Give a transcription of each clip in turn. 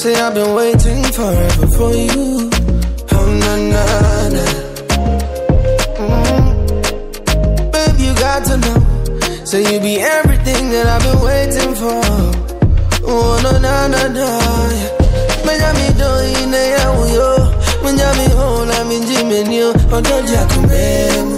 Say I've been waiting forever for you. Oh na na na. Babe, you got to know. Say you be everything that I've been waiting for. Oh na na na na. Miami do ine ya uyo. Miami ho na minji menyo. Odoja kumemu.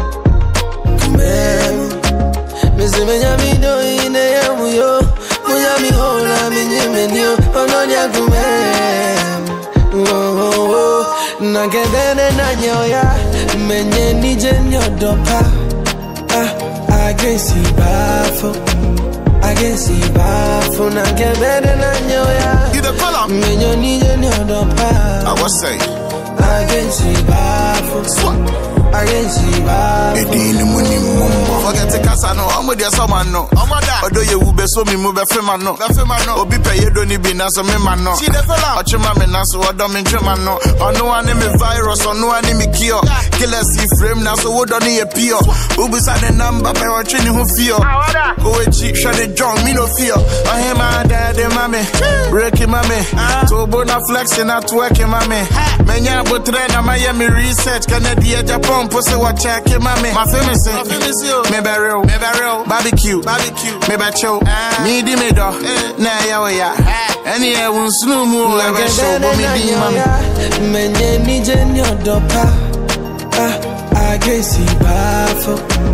Missy Miami do ine ya uyo. Miami ho na minji menyo. Odoja kumemu. Oh oh oh. Na kedene na nyoya. Menye nije nyodopa. I can see bafo. I can see bafo. Na kedene na nyoya. You the color. Menye nije nyodopa. I was saying. I can see bafo. I can see bafo. Forget the casa no. I'm with your someone no. Although you will be so me move a man no. Obi pay you don't be na so me man no. See the fella. Ochima me na so odom me man no. Or no one me virus or no one me cure. Killer see frame na so would only appear. Ubu sa the number by watching who fear. Go a cheap shot the drum me no fear. I hear my daddy mommy. Breaking mommy. Tobo na flexing at working mommy. Menya butre na Miami research. Canada Japan pussy what check mommy. My famous me barrel, barbecue, me bacho, me di me do, na ya, any I won't slow more like show, but me di mama. Menye ni jenyo dopa, I can see bafo,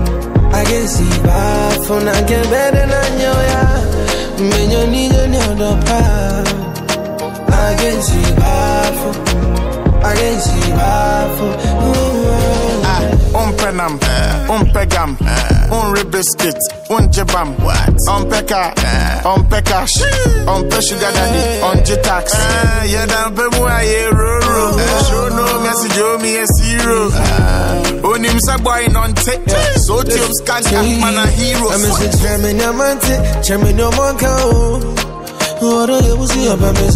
na ke bede na nyoya. Menye ni jenyo dopa, I can see bafo. Penam, pegam, ribiscuit, jebam, peka, peka, sugar daddy, jitax. Yeah, damn, people are here, show no message, you me a zero. Onim boy non take, so team scan, man a hero. I'm a chairman, chairman, no one can. What do you see about me?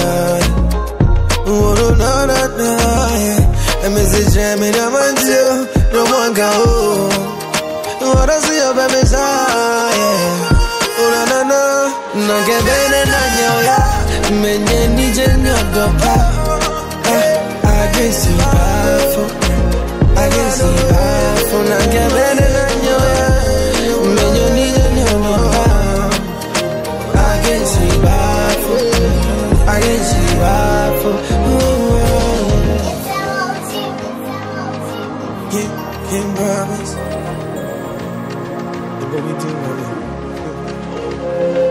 Oh, no. I'm a chairman, no one go. What I see your baby side. Oh no. No get better than you, yeah. Menye ni jenyo dopa. I can see bafo. No get better than you, yeah. Menye ni jenyo dopa. I can see bafo. Can't promise. But we do,